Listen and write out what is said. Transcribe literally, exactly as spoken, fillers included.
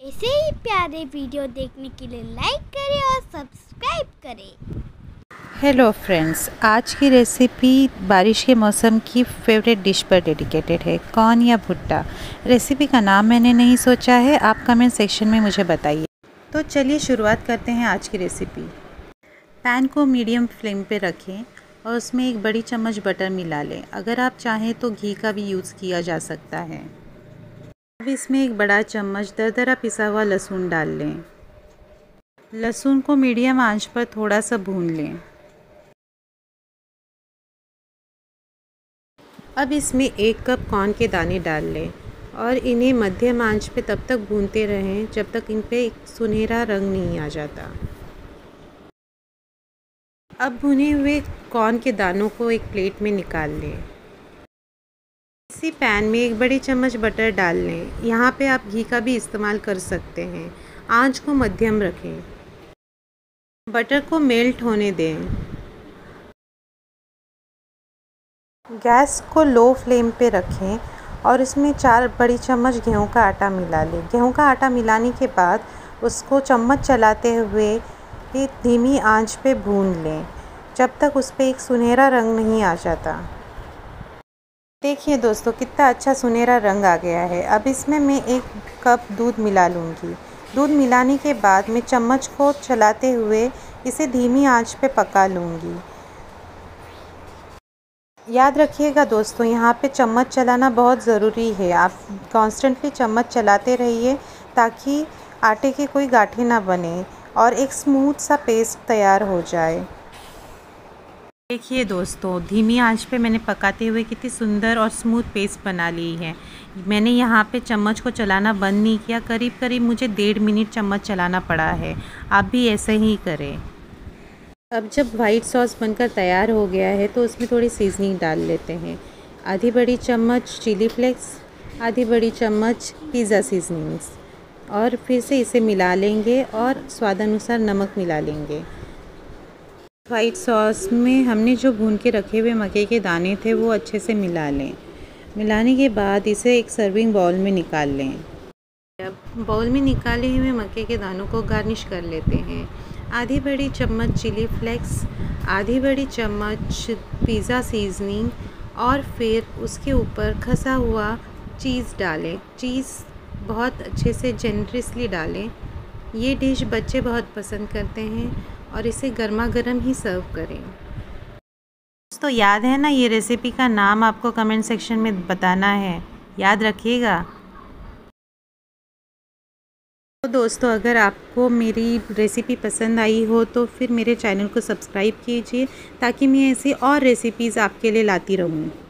ऐसे ही प्यारे वीडियो देखने के लिए लाइक करें और सब्सक्राइब करें। हेलो फ्रेंड्स, आज की रेसिपी बारिश के मौसम की फेवरेट डिश पर डेडिकेटेड है, कॉर्न या भुट्टा। रेसिपी का नाम मैंने नहीं सोचा है, आप कमेंट सेक्शन में मुझे बताइए। तो चलिए शुरुआत करते हैं आज की रेसिपी। पैन को मीडियम फ्लेम पे रखें और उसमें एक बड़ी चम्मच बटर मिला लें। अगर आप चाहें तो घी का भी यूज़ किया जा सकता है। अब इसमें एक बड़ा चम्मच दरदरा पिसा हुआ लहसुन डाल लें। लहसुन को मीडियम आंच पर थोड़ा सा भून लें। अब इसमें एक कप कॉर्न के दाने डाल लें और इन्हें मध्यम आंच पे तब तक भूनते रहें जब तक इन पे एक सुनहरा रंग नहीं आ जाता। अब भुने हुए कॉर्न के दानों को एक प्लेट में निकाल लें। इसी पैन में एक बड़ी चम्मच बटर डाल लें। यहाँ पे आप घी का भी इस्तेमाल कर सकते हैं। आंच को मध्यम रखें। बटर को मेल्ट होने दें। गैस को लो फ्लेम पे रखें और इसमें चार बड़ी चम्मच गेहूं का आटा मिला लें। गेहूं का आटा मिलाने के बाद उसको चम्मच चलाते हुए धीमी आंच पे भून लें जब तक उस पर एक सुनहरा रंग नहीं आ जाता। देखिए दोस्तों, कितना अच्छा सुनहरा रंग आ गया है। अब इसमें मैं एक कप दूध मिला लूँगी। दूध मिलाने के बाद मैं चम्मच को चलाते हुए इसे धीमी आंच पे पका लूँगी। याद रखिएगा दोस्तों, यहाँ पे चम्मच चलाना बहुत ज़रूरी है। आप कॉन्स्टेंटली चम्मच चलाते रहिए ताकि आटे की कोई गांठें ना बने और एक स्मूथ सा पेस्ट तैयार हो जाए। देखिए दोस्तों, धीमी आंच पे मैंने पकाते हुए कितनी सुंदर और स्मूथ पेस्ट बना ली है। मैंने यहाँ पे चम्मच को चलाना बंद नहीं किया। करीब करीब मुझे डेढ़ मिनट चम्मच चलाना पड़ा है। आप भी ऐसे ही करें। अब जब वाइट सॉस बनकर तैयार हो गया है तो उसमें थोड़ी सीजनिंग डाल लेते हैं। आधी बड़ी चम्मच चिली फ्लेक्स, आधी बड़ी चम्मच पिज़्ज़ा सीजनिंग्स, और फिर से इसे मिला लेंगे और स्वादानुसार नमक मिला लेंगे। वाइट सॉस में हमने जो भून के रखे हुए मक्के के दाने थे वो अच्छे से मिला लें। मिलाने के बाद इसे एक सर्विंग बाउल में निकाल लें। अब बाउल में निकाले हुए मक्के के दानों को गार्निश कर लेते हैं। आधी बड़ी चम्मच चिली फ्लेक्स, आधी बड़ी चम्मच पिज़्ज़ा सीजनिंग और फिर उसके ऊपर खसा हुआ चीज़ डालें। चीज़ बहुत अच्छे से जेनरसली डालें। ये डिश बच्चे बहुत पसंद करते हैं और इसे गर्मा गर्म ही सर्व करें। दोस्तों याद है ना, ये रेसिपी का नाम आपको कमेंट सेक्शन में बताना है, याद रखिएगा। तो दोस्तों, अगर आपको मेरी रेसिपी पसंद आई हो तो फिर मेरे चैनल को सब्सक्राइब कीजिए ताकि मैं ऐसी और रेसिपीज़ आपके लिए लाती रहूँ।